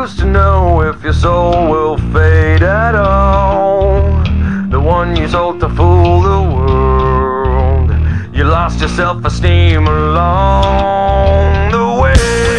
Who's to know if your soul will fade at all? The one you sold to fool the world. You lost your self-esteem along the way.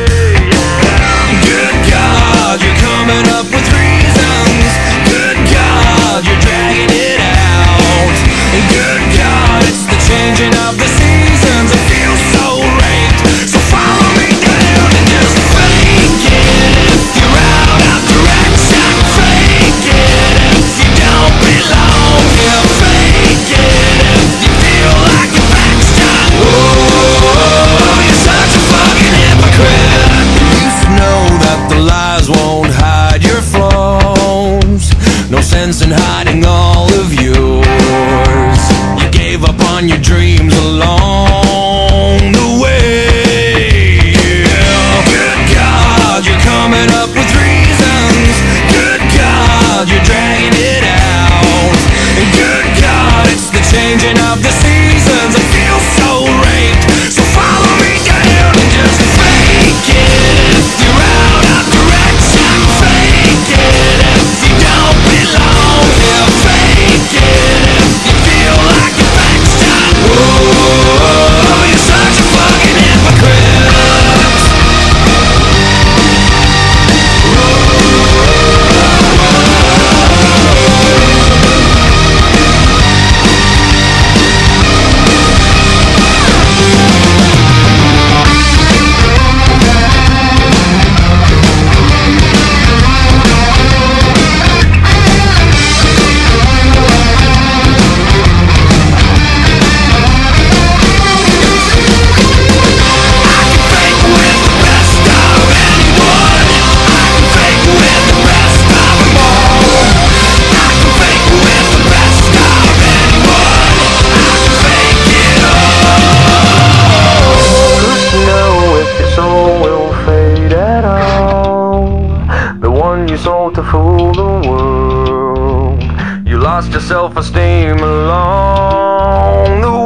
Good God, you're coming up with reasons. Good God, you're dragging it out. Good God, it's the changing of the seasons. It feels so raped. So follow me down and just fake it if you're out of direction. Fake it if you don't belong here. Fake it if you feel like your back's done. Oh, you're such a fucking hypocrite. You used to know that the lies won't hide your flaws. No sense in hiding all of yours. You gave up on your dreams along the way. Good God, you're coming up with reasons. Good God, you're dragging it out. And good God, it's the changing of the seasons. It feels so raped. So follow me down and just fake it if you're out of direction. Fake it if you don't belong here. Fake it if you feel like your back's done. Oh, you're such a fucking hypocrite. You sold to fool the world. You lost your self-esteem along the way.